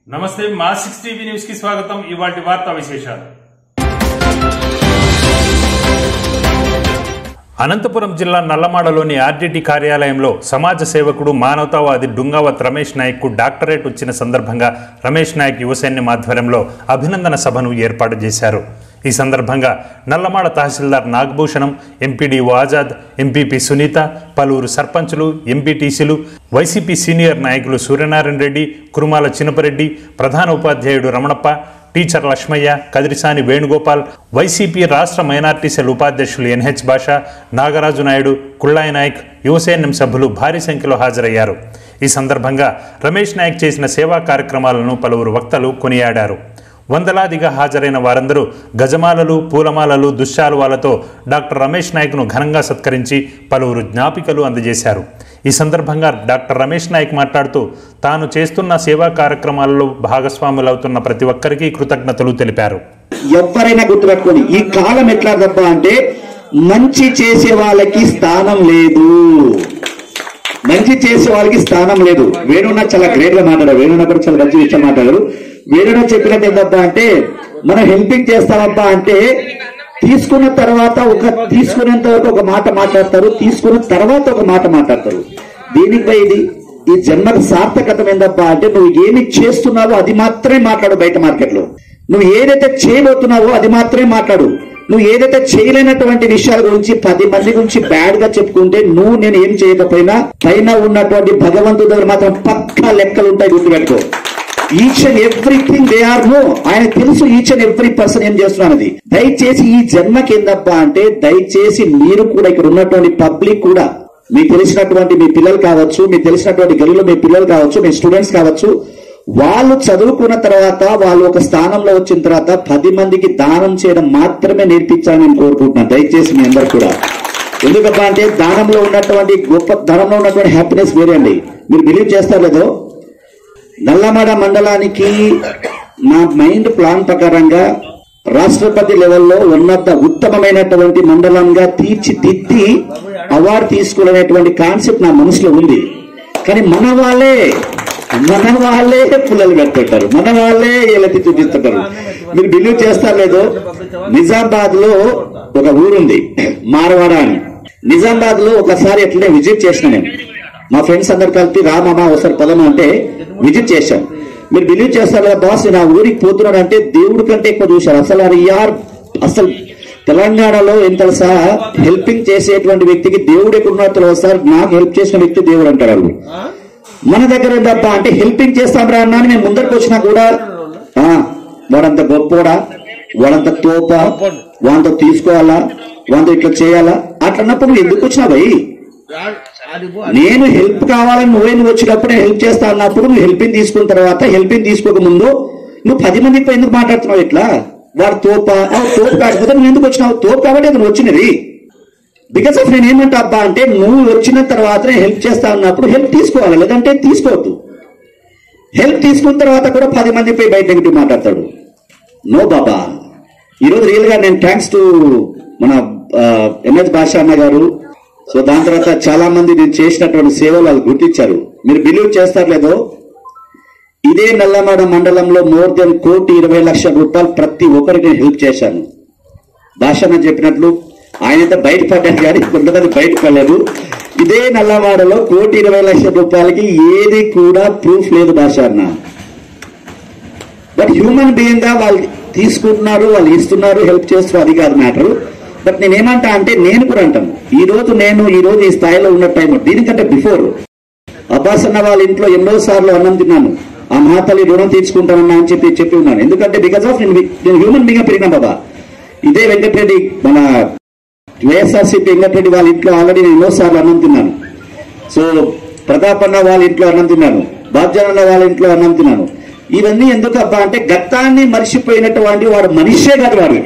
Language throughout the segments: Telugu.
నమస్తే మా 6 టీవీ న్యూస్ కి స్వాగతం। ఇవాల్టి వార్తా విశేషాలు। అనంతపురం జిల్లా నల్లమాడలోని ఆర్డీటీ కార్యాలయంలో సమాజ సేవకుడు మానవతావాది డుంగావత్ రమేష్ నాయక్ కు డాక్టరేట్ వచ్చిన సందర్భంగా రమేష్ నాయక్ యువసైన్యం ఆధ్వర్యంలో అభినందన సభను ఏర్పాటు చేశారు। ఈ సందర్భంగా నల్లమాడ తహసీల్దార్ నాగభూషణం, ఎంపీడీఓ ఆజాద్, ఎంపీపీ సునీత, పలువురు సర్పంచులు, ఎంపీటీసీలు, వైసీపీ సీనియర్ నాయకులు సూర్యనారాయణ రెడ్డి, కురుమాల చినపరెడ్డి, ప్రధాన ఉపాధ్యాయుడు రమణప్ప, టీచర్ లక్ష్మయ్య, కదిరిసాని వేణుగోపాల్, వైసీపీ రాష్ట్ర మైనార్టీ సెల్ ఉపాధ్యక్షులు ఎన్హెచ్ భాష, నాగరాజు నాయుడు, కుళ్ళాయి నాయక్, యువసైన్యం సభ్యులు భారీ సంఖ్యలో హాజరయ్యారు। ఈ సందర్భంగా రమేష్ నాయక్ చేసిన సేవా కార్యక్రమాలను పలువురు వక్తలు కొనియాడారు। వందలాదిగా హాజరైన వారందరూ గజమాలలు, పూలమాలలు, దుశ్శాలువాలతో డాక్టర్ రమేష్ నాయక్ను ఘనంగా సత్కరించి పలువురు జ్ఞాపికలు అందజేశారు। ఈ సందర్భంగా డాక్టర్ రమేష్ నాయక్ మాట్లాడుతూ తాను చేస్తున్న సేవా కార్యక్రమాలలో భాగస్వాములవుతున్న ప్రతి ఒక్కరికి కృతజ్ఞతలు తెలిపారు। ఎవరైనా గుర్తుపెట్టుకోండి, ఈ కాలం ఎట్లా తప్ప అంటే మంచి చేసే వాళ్ళకి స్థానం లేదు, మంచి చేసే వాళ్ళకి స్థానం లేదు। వేణున్న చాలా గ్రేట్ గా మాట్లాడారు, వేణున్న కూడా చాలా మంచి విషయం మాట్లాడారు। వేణున్న చెప్పినట్టు ఏంటబ్బా అంటే మనం హెల్పింగ్ చేస్తామబ్బా అంటే తీసుకున్న తర్వాత తీసుకునేంత వరకు ఒక మాట మాట్లాడతారు, తీసుకున్న తర్వాత ఒక మాట మాట్లాడతారు। దీనిపై ఈ జన్మకు సార్థకత ఏందబ్బా అంటే నువ్వు ఏమి చేస్తున్నావో అది మాత్రమే మాట్లాడు। బయట మార్కెట్ లో నువ్వు ఏదైతే చేయబోతున్నావో అది మాత్రమే మాట్లాడు। నువ్వు ఏదైతే చేయలేనటువంటి విషయాల గురించి 10 మంది గురించి బ్యాడ్ గా చెప్పుకుంటే నేను ఏం చేయకపోయినా పైన ఉన్నటువంటి భగవంతుడి దగ్గర మాత్రం పక్కా లెక్కలు ఉంటాయి, గుర్తుపెట్టుకో। Each and everything they are no, ఆయన తెలుసు ఈచ్ అండ్ ఎవ్రీ పర్సన్ ఏం చేస్తున్నది। దయచేసి ఈ జన్మకి ఏందబ్బా అంటే దయచేసి మీరు కూడా ఇక్కడ ఉన్నటువంటి పబ్లిక్ కూడా మీకు తెలిసినటువంటి మీ పిల్లలు కావచ్చు, మీకు తెలిసినటువంటి గల్లీలో మీ పిల్లలు కావచ్చు, మీ స్టూడెంట్స్ కావచ్చు, వాళ్ళు చదువుకున్న తర్వాత వాళ్ళు ఒక స్థానంలో వచ్చిన తర్వాత 10 మందికి దానం చేయడం మాత్రమే నేర్పించాలని నేను కోరుకుంటున్నాను। దయచేసి మీ అందరు కూడా, ఎందుకబ్బా అంటే దానంలో ఉన్నటువంటి హ్యాపీనెస్ వేరే అండి। మీరు బిలీవ్ చేస్తారు లేదో, నల్లమాడ మండలానికి నా మైండ్ ప్లాన్ ప్రకారంగా రాష్ట్రపతి లెవెల్లో ఉన్నత ఉత్తమమైనటువంటి మండలంగా తీర్చిదిద్ది అవార్డు తీసుకోవాలనేటువంటి కాన్సెప్ట్ నా మనసులో ఉంది। కానీ మన వాళ్ళే పుల్లలు పెడుతుంటారు, మన వాళ్ళే ఎలతి చూపిస్తుంటారు। మీరు బిలీవ్ చేస్తారు లేదో, నిజామాబాద్ లో ఒక ఊరుంది మార్వాడ అని। నిజామాబాద్ లో ఒకసారి ఎట్లనే విజిట్ చేసిన నేను, మా ఫ్రెండ్స్ అందరు కలిపి రామా ఒకసారి పదమా అంటే విజిట్ చేశాను। మీరు బిలీవ్ చేస్తారు కదా బాస్, నా ఊరికి పోతున్నాడు అంటే దేవుడి కంటే ఎక్కువ చూశారు। అసలు తెలంగాణలో ఎంత హెల్పింగ్ చేసేటువంటి వ్యక్తికి దేవుడు ఎక్కడున్నా తెలియదు సార్, నాకు హెల్ప్ చేసిన వ్యక్తి దేవుడు అంటారు వాళ్ళు। మన దగ్గర ఏంటబ్బా అంటే హెల్పింగ్ చేస్తాం రా అన్నా మేము ముందరికి వచ్చినా కూడా వాడంత గొప్పోడా, వాడంత తోప, వాంతో తీసుకోవాలా, వాంతో ఇట్లా చేయాలా అట్లన్నప్పుడు నువ్వు ఎందుకు వచ్చినా భయ్? నేను హెల్ప్ కావాలని నువ్వు వచ్చినప్పుడు నేను హెల్ప్ చేస్తా అన్నప్పుడు నువ్వు హెల్పింగ్ తీసుకున్న తర్వాత హెల్పింగ్ తీసుకోక ముందు నువ్వు 10 మందికి ఎందుకు మాట్లాడుతున్నావు ఇట్లా? వాడు తోప కాకపోతే నువ్వు ఎందుకు వచ్చినావు? తోపు కాబట్టి నువ్వు వచ్చినది బికాస్ ఆఫ్ నేను ఏమంటా అబ్బా అంటే నువ్వు వచ్చిన తర్వాత హెల్ప్ చేస్తా అన్నప్పుడు హెల్ప్ తీసుకోవాలి, లేదంటే తీసుకోవద్దు। హెల్ప్ తీసుకున్న తర్వాత కూడా 10 మందిపై బయట నెగిటివ్ మాట్లాడతాడు, నో బాబా। ఈరోజు రియల్ గా నేను థ్యాంక్స్ టు మన ఎన్హెచ్ భాష అన్న గారు, సో దాని తర్వాత చాలా మంది నేను చేసినటువంటి సేవలు వాళ్ళు గుర్తించారు। మీరు బిలీవ్ చేస్తారు లేదో, ఇదే నల్లమాడ మండలంలో మోర్ దెన్ 1,20,00,000 ప్రతి ఒక్కరికి నేను హెల్ప్ చేశాను। భాష అన్న చెప్పినట్లు ఆయనంతా బయటపడ్డాను కానీ కొంతమంది బయటపడలేదు। ఇదే నల్లమాడలో 1,20,00,000 ఏది కూడా ప్రూఫ్ లేదు భాష అన్న, బట్ హ్యూమన్ బీయింగ్ గా వాళ్ళు తీసుకుంటున్నారు, వాళ్ళు ఇస్తున్నారు, హెల్ప్ చేస్తున్నారు, అది కాదు మ్యాటర్। బట్ నేనేమంటా అంటే నేను కూడా అంటాను, ఈ రోజు ఈ స్థాయిలో ఉన్న టైం దీనికంటే బిఫోర్ అబ్బాస్ అన్న వాళ్ళ ఇంట్లో ఎన్నో సార్లు అన్నం తిన్నాను, ఆ మహాతల్లి రుణం తీర్చుకుంటానన్నా అని చెప్పి ఉన్నాను। ఎందుకంటే బికాస్ ఆఫ్ నేను హ్యూమన్ బీయింగ్ గా పెరిగినా బాబా। ఇదే వెంకటరెడ్డి మన వైఎస్ఆర్సీపీ వెంకటరెడ్డి వాళ్ళ ఇంట్లో ఆల్రెడీ నేను ఎన్నో సార్లు అన్నం తిన్నాను। సో ప్రతాప్ అన్న వాళ్ళ ఇంట్లో అన్నం తిన్నాను, బాబ్జాన్ అన్న వాళ్ళ ఇంట్లో అన్నం తిన్నాను। ఇవన్నీ ఎందుకు అబ్బా అంటే గతాన్ని మర్చిపోయినటువంటి వాడు మనిషే కాదు, వాడు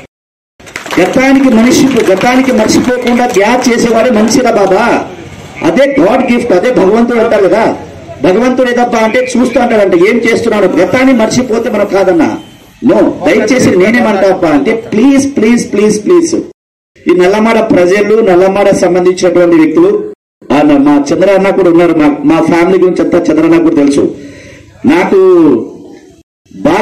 గతానికి మర్చిపోకుండా గ్యాప్ చేసేవాడే మనిషిరా బాబా। అదే గాడ్ గిఫ్ట్, అదే భగవంతుడు అంటారు కదా। భగవంతుడు ఏదబ్బా అంటే చూస్తూ అంటాడంటే ఏం చేస్తున్నాడు, గతాన్ని మర్చిపోతే మనకు కాదన్నా, నో। దయచేసి నేనేమంటా అబ్బా అంటే ప్లీజ్ ప్లీజ్ ప్లీజ్ ప్లీజ్ ఈ నల్లమాడ ప్రజలు, నల్లమాడ సంబంధించినటువంటి వ్యక్తులు, మా చంద్ర అన్న కూడా ఉన్నారు, మా ఫ్యామిలీ గురించి అంతా చంద్ర అన్న కూడా తెలుసు। నాకు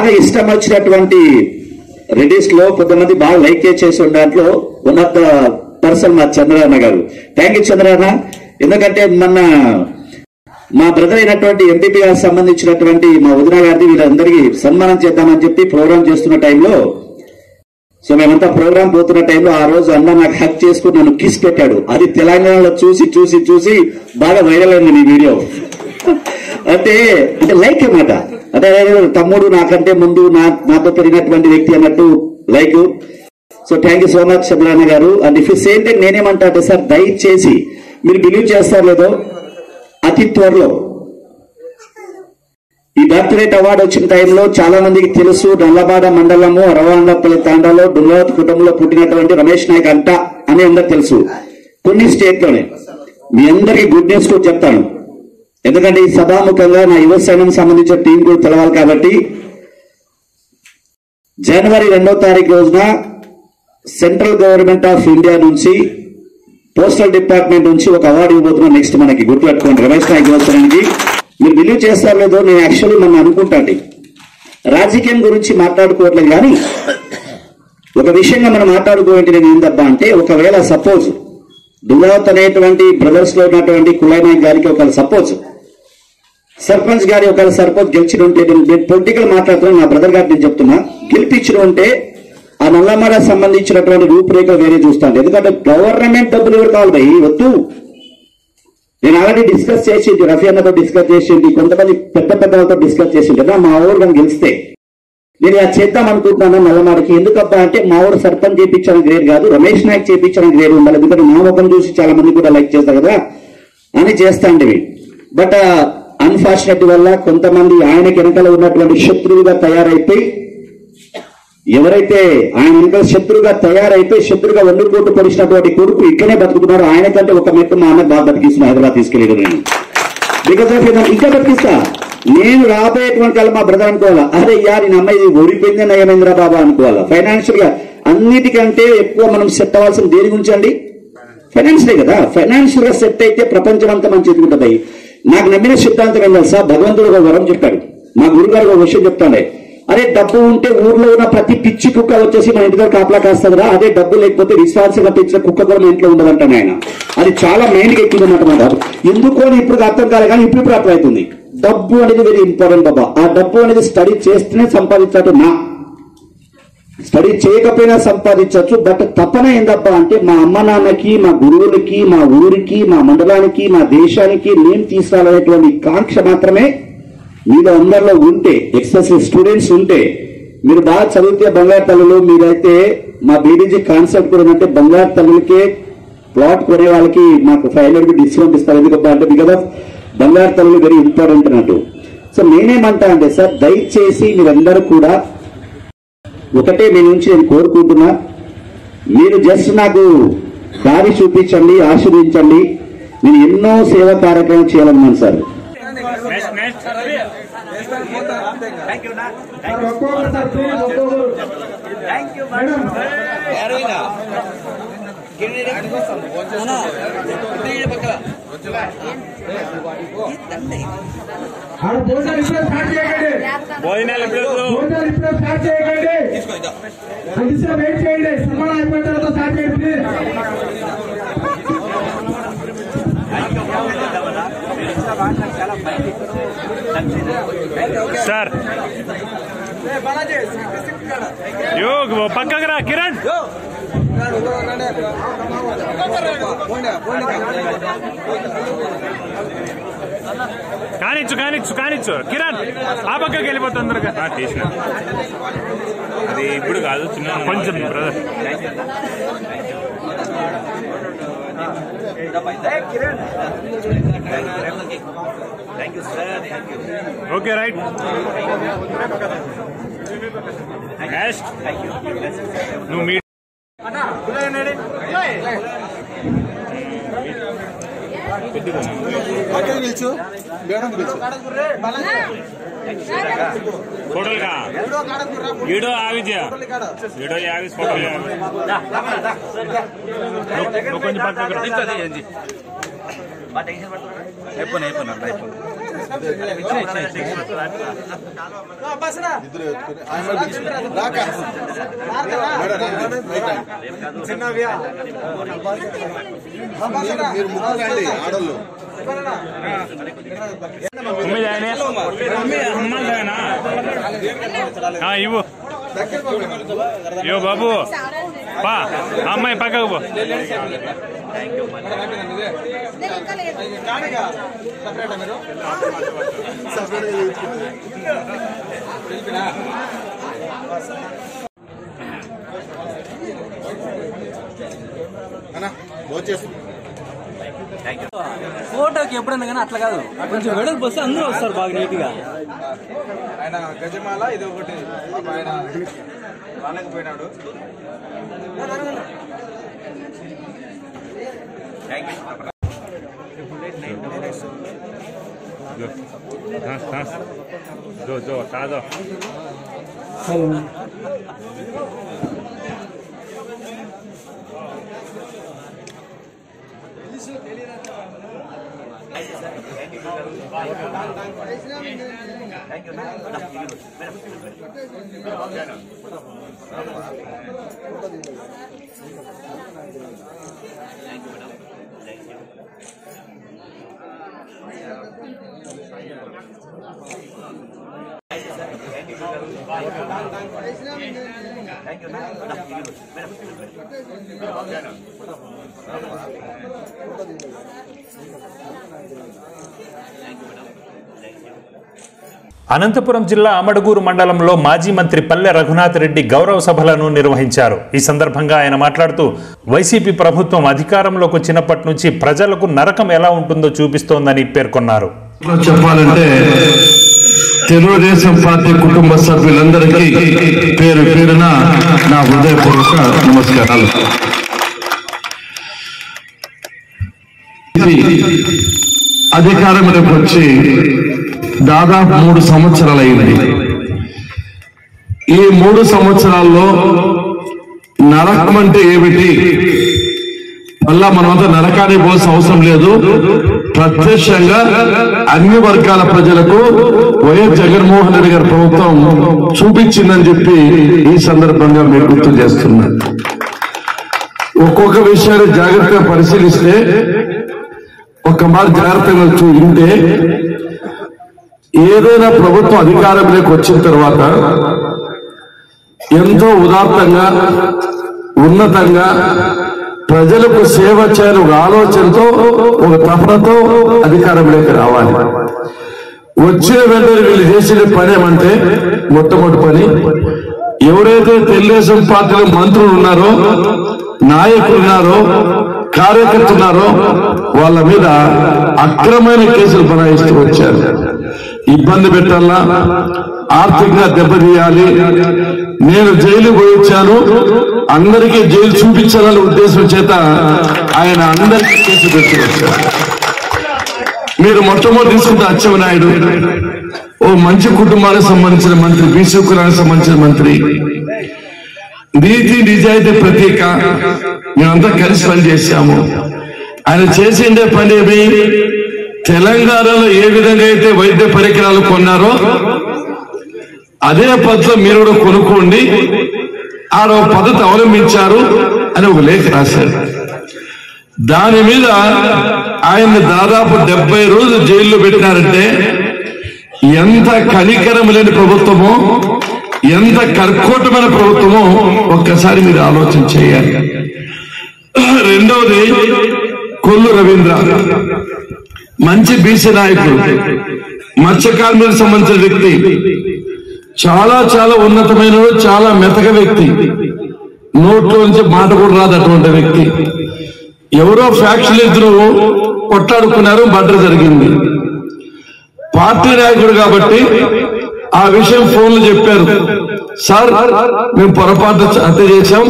బాగా ఇష్టం వచ్చినటువంటి రెడీస్ లో కొంతమంది బాగా లైక్ చేసిన దాంట్లో వన్ ఆఫ్ ద పర్సన్ మా చంద్రన్న గారు. Thank you Chandranna. ఎందుకంటే మా బ్రదర్ అయినటువంటి ఎంపీపీ గారికి సంబంధించినటువంటి మా వదిన గారిని వీళ్ళందరికీ సన్మానం చేద్దామని చెప్పి ప్రోగ్రామ్ చేస్తున్న టైంలో, సో మేమంతా ప్రోగ్రామ్ పోతున్న టైంలో ఆ రోజు అన్న నాకు హక్ చేసుకుని నన్ను కిస్ పెట్టాడు. అది తెలంగాణలో చూసి చూసి చూసి బాగా వైరల్ అయింది ఈ వీడియో. అంటే లైక్ అన్నమాట. అంటే తమ్ముడు నాకంటే ముందు నాతో పెరిగినటువంటి వ్యక్తి అన్నట్టు like. So thank you so much Chandranna గారు. And if you same thing నేనేమంటా అంటే సార్, దయచేసి మీరు బిలీవ్ చేస్తారు లేదో, అతి త్వరలో ఈ డాక్టరేట్ అవార్డు వచ్చిన టైంలో చాలా మందికి తెలుసు, నల్లబాడ మండలము అరవాండపల్లి తాండాలో డుంగవత్ కుటుంబంలో పుట్టినటువంటి రమేష్ నాయక్ అంట అని అందరికి తెలుసు. కొన్ని స్టేట్లోనే మీ అందరికీ గుడ్ న్యూస్ కూడా చెప్తాను. ఎందుకంటే ఈ సభాముఖంగా నా యువ సైన్యం సంబంధించిన టీం కూడా తెలవాలి కాబట్టి, జనవరి 2వ తారీఖు రోజున సెంట్రల్ గవర్నమెంట్ ఆఫ్ ఇండియా నుంచి, పోస్టల్ డిపార్ట్మెంట్ నుంచి ఒక అవార్డు ఇవ్వబోతున్నాం. నెక్స్ట్ మనకి గుర్తుపెట్టుకోండి, రమేష్ నాయక్ యువత్సరానికి. మీరు బిలీవ్ చేస్తారు లేదో, నేను యాక్చువల్లీ మనం అనుకుంటాండి రాజకీయం గురించి మాట్లాడుకోవట్లేదు, కానీ ఒక విషయంగా మనం మాట్లాడుకోవాలంటే నేను ఏందబ్బా అంటే, ఒకవేళ సపోజ్ దుంగవత్ అనేటువంటి బ్రదర్స్ లో ఉన్నటువంటి కులాయి నాయక్ గారికి ఒక సపోజ్ సర్పంచ్ గారి ఒక సర్పంచ్ గెలిచిన ఉంటే, నేను పొలిటికల్ మాట్లాడుతున్నాను, నా బ్రదర్ గారికి నేను చెప్తున్నా, గెలిపించిన ఉంటే ఆ నల్లమడ సంబంధించినటువంటి రూపురేఖలు వేరే చూస్తాను. ఎందుకంటే గవర్నమెంట్ డబ్బులు ఎవరు కావాలి భయ్, వద్దు. నేను ఆల్రెడీ డిస్కస్ చేసింది, రఫీ అన్నతో డిస్కస్ చేసింది, కొంతమంది పెద్ద పెద్దలతో డిస్కస్ చేసింది కదా. మా ఊరు కానీ గెలిస్తే నేను అది చేద్దాం అనుకుంటున్నాను నల్లమాడకి. ఎందుకబ్బా అంటే, మా ఊరు సర్పంచ్ చేయించడం గ్రేట్ కాదు, రమేష్ నాయక్ చేయించడం గ్రేట్ ఉండాలి. ఎందుకంటే మా ముఖం చూసి చాలా మంది కూడా లైక్ చేస్తారు కదా అని చేస్తాండివి. బట్ అన్ఫార్చునేట్ వల్ల కొంతమంది ఆయనకి వెనకాల ఉన్నటువంటి శత్రువుగా తయారైపోయి, ఎవరైతే ఆయన వెనకాల శత్రువుగా తయారైపోయి శత్రువుగా వండుకోటు పొడిచినటువంటి కొడుకు ఇక్కడే బతుకుతున్నారు. ఆయనకంటే ఒక మెట్టు మా అన్న బాగా బతికిస్తున్నా, హైదరాబాద్ తీసుకెళ్ళలేదు నేను. బికాస్ ఆఫ్ ఇంకా బతికిస్తా. నేను రాబోయేటువంటి వాళ్ళు మా బ్రదర్ అనుకోవాలా, అరే యా నేను అమ్మాయి ఓడిపోయిందే నయమేంద్ర బాబా అనుకోవాలా. ఫైనాన్షియల్ గా అన్నిటికంటే ఎక్కువ మనం సెట్ అవ్వాల్సిన దేని గురించి అండి? ఫైనాన్షియలే కదా. ఫైనాన్షియల్ గా సెట్ అయితే ప్రపంచం అంతా మంచిది ఉంటుంది. నాకు నమ్మిన సిద్ధాంతం ఏం తెలుసా, భగవంతుడు ఒక వరం చెప్పాడు. మా గురుగారు ఒక విషయం చెప్తాడే, అరే డబ్బు ఉంటే ఊర్లో ఉన్న ప్రతి పిచ్చి కుక్క వచ్చేసి మన ఇంటి దగ్గర కాపలా కాస్తుందిరా, అదే డబ్బు లేకపోతే విశ్వాసంగా పెంచిన కుక్క కూడా మన ఇంట్లో ఉండదంటాను ఆయన. అది చాలా మైండ్కి ఎక్కిందన్నమాట. ఎందుకు అని ఇప్పుడు అర్థం కాలే, కానీ ఇప్పుడు అర్థమవుతుంది. డబ్బు అనేది వెరీ ఇంపార్టెంట్ బాబా. ఆ డబ్బు అనేది స్టడీ చేస్తేనే సంపాదించట్టు, నా స్టడీ చేయకపోయినా సంపాదించవచ్చు. బట్ తపన ఏందబ్బా అంటే, మా అమ్మ నాన్నకి, మా గురువులకి, మా ఊరికి, మా మండలానికి, మా దేశానికి నేను తీసుకురాలనేటువంటి కాంక్ష మాత్రమే మీలో అందరిలో ఉంటే, ఎక్సెసివ్ స్టూడెంట్స్ ఉంటే, మీరు బాగా చదివితే బంగారు తల్లులు, మీరైతే మా బీడీజీ కాన్సెప్ట్ కూడా ఏంటంటే, బంగారు తల్లులకే ప్లాట్ కొనే వాళ్ళకి మాకు 500 డిస్కౌంట్ ఇస్తారు. ఎందుకంటే అంటే బికాస్ ఆఫ్ బంగారు తల్లులు వెరీ ఇంపార్టెంట్ అన్నట్టు. సో నేనేమంటా అంటే సార్, దయచేసి మీరందరూ కూడా ఒకటే మీ నుంచి నేను కోరుకుంటున్నా, మీరు జస్ట్ నాకు దారి చూపించండి, ఆశీర్వదించండి. నేను ఎన్నో సేవా కార్యక్రమాలు చేయాలన్నాను సార్. సార్ పక్కకు రా కిరణ్. కానిచ్చు కానిచ్చు కానిచ్చు కిరణ్, ఆ పక్కకి వెళ్ళిపోతుంది తొందరగా. తీసిన అది ఇప్పుడు కాదు, చిన్న కొంచెం బ్రదర్. Okay right. నెక్స్ట్ నువ్వు మీ होटल का वीडियो आवी दिया वीडियो आवी होटल కొంచెం పక్కకు రా. ఇవ్వు యో బాబు పా అమ్మాయి పక్కకు పో. ఫోటోకి ఎప్పుడన్నా కానీ అట్లా కాదు, కొంచెం వెడల్పు వస్తే అందరూ వస్తారు బాగా నీట్ గా. ఆయన గజమాల ఇది ఒకటి ఆయన రాలేకపోయినాడు. అనంతపురం జిల్లా అమడుగూరు మండలంలో మాజీ మంత్రి పల్లె రఘునాథ్ రెడ్డి గౌరవ సభలను నిర్వహించారు. ఈ సందర్భంగా ఆయన మాట్లాడుతూ వైసీపీ ప్రభుత్వం అధికారంలోకి వచ్చినప్పటి నుంచి ప్రజలకు నరకం ఎలా ఉంటుందో చూపిస్తోందని పేర్కొన్నారు. చెప్పాలంటే తెలుగుదేశం పార్టీ కుటుంబ సభ్యులందరికీ పేరు పేరున నా హృదయపూర్వక నమస్కారాలు. అధికారంలోకి వచ్చి దాదాపు 3 సంవత్సరాలైంది. ఈ 3 సంవత్సరాల్లో నరకం అంటే ఏమిటి, మళ్ళా మనమంతా నరకానికి పోవాల్సిన అవసరం లేదు. ప్రత్యక్షంగా అన్ని వర్గాల ప్రజలకు వైఎస్ జగన్మోహన్ రెడ్డి గారి ప్రభుత్వం చూపించిందని చెప్పి ఈ సందర్భంగా మీరు గుర్తు చేస్తున్నారు. ఒక్కొక్క విషయాన్ని జాగ్రత్తగా పరిశీలిస్తే, ఒక మాట జాగ్రత్తగా చూస్తే, ఏదైనా ప్రభుత్వం అధికారంలోకి వచ్చిన తర్వాత ఎంతో ఉదాత్తంగా ఉన్నతంగా ప్రజలకు సేవ చేయాలని ఒక ఆలోచనతో ఒక తపనతో అధికారంలోకి రావాలి. వచ్చిన వెంటనే వీళ్ళు చేసిన పని ఏమంటే, మొట్టమొదటి పని ఎవరైతే తెలుగుదేశం పార్టీలో మంత్రులు ఉన్నారో, నాయకులు ఉన్నారో, కార్యకర్తలు ఉన్నారో వాళ్ళ మీద అక్రమైన కేసులు బనాయిస్తూ వచ్చారు. ఇబ్బంది పెట్టాలా, ఆర్థికంగా దెబ్బతీయాలి, నేను జైలు పోయించాను అందరికీ జైలు చూపించాలనే ఉద్దేశం చేత ఆయన అందరికీ కేసు పెట్టి వచ్చారు. మీరు మొట్టమొదటి తీసుకుంటే అచ్చెన్నాయుడు ఓ మంచి కుటుంబానికి సంబంధించిన మంత్రి, బీసీ కులానికి సంబంధించిన మంత్రి, నీతి నిజాయితీ ప్రతీక, మేమంతా కలిసి పనిచేశాము. ఆయన చేసిండే పని ఏమి, తెలంగాణలో ఏ విధంగా అయితే వైద్య పరికరాలు కొన్నారో అదే పద్ధతిలో మీరు కూడా కొనుక్కోండి, ఆరో పద్ధతి అవలంబించారు అని ఒక లేఖ రాశారు. దాని మీద ఆయన్ని దాదాపు 70 రోజులు జైల్లో పెట్టినారంటే ఎంత కనికరం లేని ప్రభుత్వమో, ఎంత కర్కోటమైన ప్రభుత్వమో ఒక్కసారి మీరు ఆలోచన చేయాలి. రెండవది కొల్లు రవీంద్ర, మంచి బీసీ నాయకుడు, మత్స్యకార్మికులకు సంబంధించిన వ్యక్తి, చాలా చాలా ఉన్నతమైన, చాలా మెతక వ్యక్తి, నోట్లో నుంచి మాట కూడా రాదు అటువంటి వ్యక్తి. ఎవరో ఫ్యాక్షన్ ఇద్దరు కొట్లాడుకున్నారు, మర్డర్ జరిగింది. పార్టీ నాయకుడు కాబట్టి ఆ విషయం ఫోన్లు చెప్పారు, సార్ మేము పొరపాటు హత్య చేశాం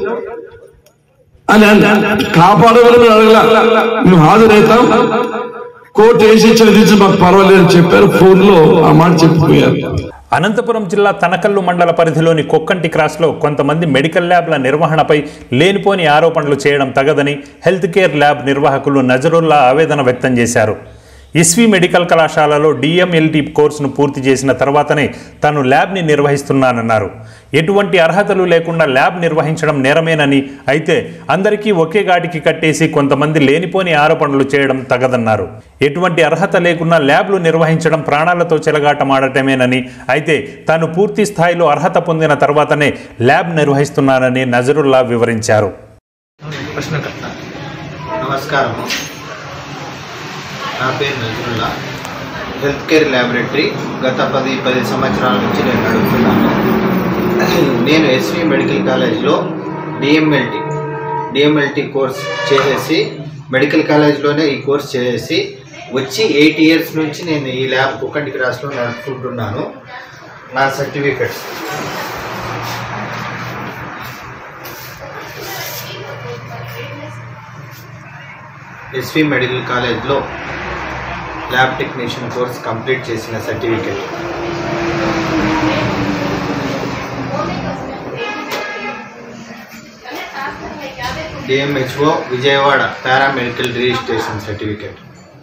అని. కాపాడమని అడగల, మేము హాజరవుతాం, కోర్టు వేసి ఇచ్చిన మాకు పర్వాలేదని చెప్పారు. ఫోన్లో ఆ మాట చెప్పిపోయారు. అనంతపురం జిల్లా తనకల్లు మండల పరిధిలోని కొక్కంటి క్రాస్లో కొంతమంది మెడికల్ ల్యాబ్ల నిర్వహణపై లేనిపోని ఆరోపణలు చేయడం తగదని హెల్త్ కేర్ ల్యాబ్ నిర్వాహకులు నజరుల్లా ఆవేదన వ్యక్తం చేశారు. ఎస్వి మెడికల్ కళాశాలలో డిఎంఎల్టీ కోర్సును పూర్తి చేసిన తర్వాతనే తాను ల్యాబ్ని నిర్వహిస్తున్నానన్నారు. ఎటువంటి అర్హతలు లేకుండా ల్యాబ్ నిర్వహించడం నేరమేనని, అయితే అందరికీ ఒకే గాడికి కట్టేసి కొంతమంది లేనిపోని ఆరోపణలు చేయడం తగదన్నారు. ఎటువంటి అర్హత లేకున్నా ల్యాబ్లు నిర్వహించడం ప్రాణాలతో చెలగాటమాడటమేనని, అయితే తాను పూర్తి స్థాయిలో అర్హత పొందిన తర్వాతనే ల్యాబ్ నిర్వహిస్తున్నానని నజరుల్లా వివరించారు. నమస్కారం, నా పేరు నజరుల్లా. హెల్త్ కేర్ ల్యాబొరేటరీ గత 10 సంవత్సరాల నుంచి నేను నడుపుతున్నాను. నేను ఎస్వి మెడికల్ కాలేజ్లో డిఎంఎల్టీ కోర్స్ చేసేసి, మెడికల్ కాలేజ్లోనే ఈ కోర్స్ చేసేసి వచ్చి 8 ఇయర్స్ నుంచి నేను ఈ ల్యాబ్ కుక్కంటి క్రాస్లో నడుపుకుంటున్నాను. నా సర్టిఫికెట్స్ ఎస్వి మెడికల్ కాలేజ్లో ల్యాబ్ టెక్నీషియన్ కోర్స్ కంప్లీట్ చేసిన certificate. DMHO Vijayawada paramedical registration certificate.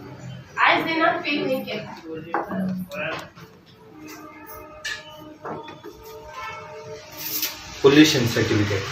Pollution certificate.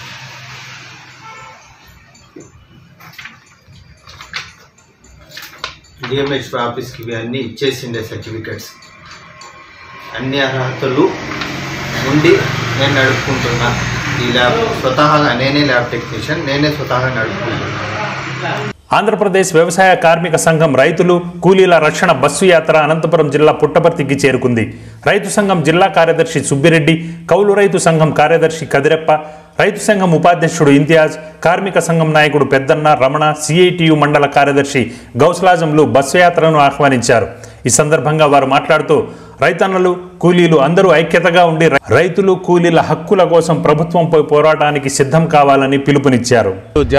DMHO ఆఫీస్కి అన్నీ ఇచ్చేసిండే సర్టిఫికెట్స్. అన్ని అర్హతలు ఉండి నేను నడుపుకుంటున్నా ఈ ల్యాబ్. స్వతహాగా నేనే ల్యాబ్ టెక్నీషియన్, నేనే స్వతహాగా నడుపుకుంటున్నాను. ఆంధ్రప్రదేశ్ వ్యవసాయ కార్మిక సంఘం రైతులు కూలీల రక్షణ బస్సు యాత్ర అనంతపురం జిల్లా పుట్టపర్తికి చేరుకుంది. రైతు సంఘం జిల్లా కార్యదర్శి సుబ్బిరెడ్డి, కౌలు రైతు సంఘం కార్యదర్శి కదిరెప్ప, రైతు సంఘం ఉపాధ్యక్షుడు ఇంతియాజ్, కార్మిక సంఘం నాయకుడు పెద్దన్న, రమణ, సిఐటియు మండల కార్యదర్శి గౌస్లాజంలు బస్సు యాత్రను ఆహ్వానించారు. ఈ సందర్భంగా వారు మాట్లాడుతూ రైతన్నలు, కూలీలు అందరూ ఐక్యతగా ఉండి రైతులు, కూలీల హక్కుల కోసం ప్రభుత్వంపై పోరాటానికి సిద్ధం కావాలని పిలుపునిచ్చారు.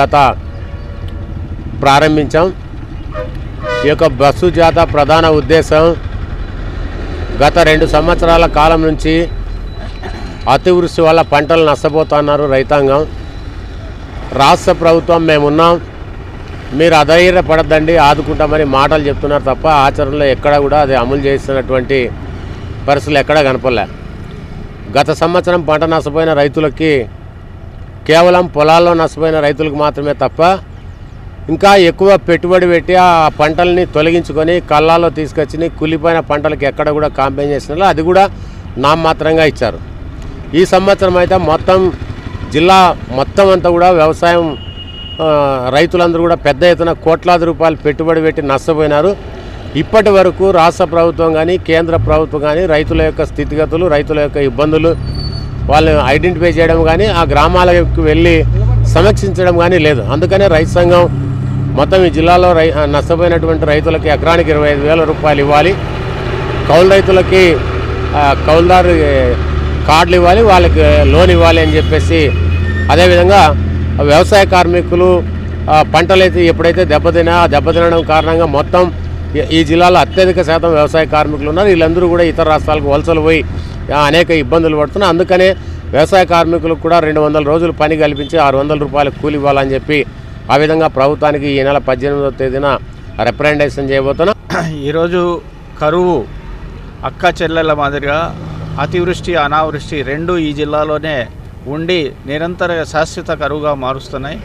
ప్రారంభించాం. ఈ యొక్క బస్సు జాత ప్రధాన ఉద్దేశం గత 2 సంవత్సరాల కాలం నుంచి అతివృష్టి వల్ల పంటలు నష్టపోతున్నారు రైతాంగం. రాష్ట్ర ప్రభుత్వం మేమున్నాం, మీరు అధైర్యపడద్దండి, ఆదుకుంటామని మాటలు చెప్తున్నారు తప్ప ఆచరణలో ఎక్కడా కూడా అది అమలు చేస్తున్నటువంటి పరిస్థితులు ఎక్కడా కనపడలే. గత సంవత్సరం పంట నష్టపోయిన రైతులకి కేవలం పొలాల్లో నష్టపోయిన రైతులకు మాత్రమే తప్ప ఇంకా ఎక్కువ పెట్టుబడి పెట్టి ఆ పంటల్ని తొలగించుకొని కళ్ళాల్లో తీసుకొచ్చి కులిపోయిన పంటలకు ఎక్కడ కూడా కాంపెన్సేషన్ అది కూడా నామమాత్రంగా ఇచ్చారు. ఈ సంవత్సరం అయితే మొత్తం జిల్లా మొత్తం అంతా కూడా వ్యవసాయం రైతులందరూ కూడా పెద్ద ఎత్తున కోట్లాది రూపాయలు పెట్టుబడి పెట్టి నష్టపోయినారు. ఇప్పటి వరకు రాష్ట్ర ప్రభుత్వం కానీ కేంద్ర ప్రభుత్వం కానీ రైతుల యొక్క స్థితిగతులు, రైతుల యొక్క ఇబ్బందులు వాళ్ళని ఐడెంటిఫై చేయడం కానీ ఆ గ్రామాలకు వెళ్ళి సమీక్షించడం కానీ లేదు. అందుకనే రైతు సంఘం మొత్తం ఈ జిల్లాలో నష్టపోయినటువంటి రైతులకి ఎకరానికి 25,000 రూపాయలు ఇవ్వాలి, కౌలు రైతులకి కౌలుదారు కార్డులు ఇవ్వాలి, వాళ్ళకి లోన్ ఇవ్వాలి అని చెప్పేసి, అదేవిధంగా వ్యవసాయ కార్మికులు పంటలైతే ఎప్పుడైతే దెబ్బతినడం కారణంగా మొత్తం ఈ జిల్లాలో అత్యధిక శాతం వ్యవసాయ కార్మికులు ఉన్నారు. వీళ్ళందరూ కూడా ఇతర రాష్ట్రాలకు వలసలు పోయి అనేక ఇబ్బందులు పడుతున్నారు. అందుకనే వ్యవసాయ కార్మికులకు కూడా 200 రోజులు పని కల్పించి 600 రూపాయలు కూలి ఇవ్వాలని చెప్పి ఆ విధంగా ప్రభుత్వానికి ఈ నెల 18వ తేదీన రిప్రజెంటేషన్ చేయబోతున్నాం. ఈరోజు కరువు అక్క చెల్లెల మాదిరిగా అతివృష్టి, అనావృష్టి రెండు ఈ జిల్లాలోనే ఉండి నిరంతర శాశ్వత కరువుగా మారుస్తున్నాయి.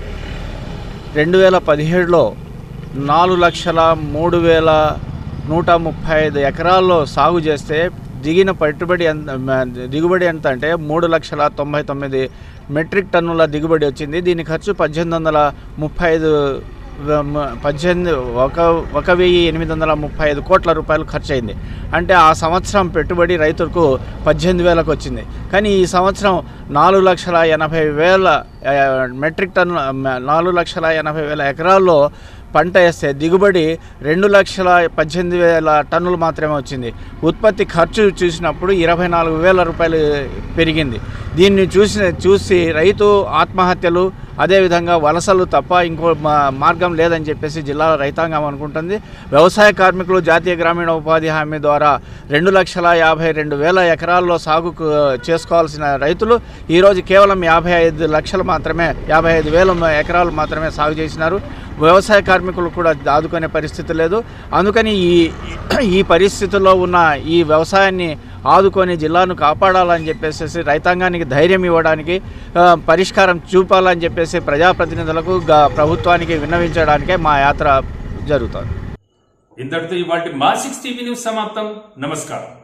2017లో 4,03,135 ఎకరాల్లో సాగు చేస్తే దిగుబడి ఎంత అంటే 3,99,000 మెట్రిక్ టన్నుల దిగుబడి వచ్చింది. దీని ఖర్చు 1,835 కోట్ల రూపాయలు ఖర్చు అయింది. అంటే ఆ సంవత్సరం పెట్టుబడి రైతులకు 18,000కు వచ్చింది. కానీ ఈ సంవత్సరం 4,80,000 మెట్రిక్ టన్నుల 4,80,000 ఎకరాల్లో పంట వేస్తే దిగుబడి 2,18,000 టన్నులు మాత్రమే వచ్చింది. ఉత్పత్తి ఖర్చు చూసినప్పుడు 24,000 రూపాయలు పెరిగింది. దీన్ని చూసి రైతు ఆత్మహత్యలు, అదేవిధంగా వలసలు తప్ప ఇంకో మార్గం లేదని చెప్పేసి జిల్లా రైతాంగం అనుకుంటుంది. వ్యవసాయ కార్మికులు జాతీయ గ్రామీణ ఉపాధి హామీ ద్వారా 2,52,000 ఎకరాల్లో సాగు చేసుకోవాల్సిన రైతులు ఈరోజు కేవలం 55,000 ఎకరాలు మాత్రమే సాగు చేసినారు. వ్యవసాయ కార్మికులు కూడా ఆదుకునే పరిస్థితి లేదు. అందుకని ఈ పరిస్థితుల్లో ఉన్న ఈ వ్యవసాయాన్ని ఆదుకొని జిల్లాను కాపాడాలని చెప్పేసి రైతాంగానికి ధైర్యం ఇవ్వడానికి, పరిష్కారం చూపాలని చెప్పేసి ప్రజాప్రతినిధులకు ప్రభుత్వానికి విన్నవించడానికే మా యాత్ర జరుగుతుంది. ఇంతటితో ఇవాల్టి మా 6 టీవీ న్యూస్ సమాప్తం. నమస్కారం.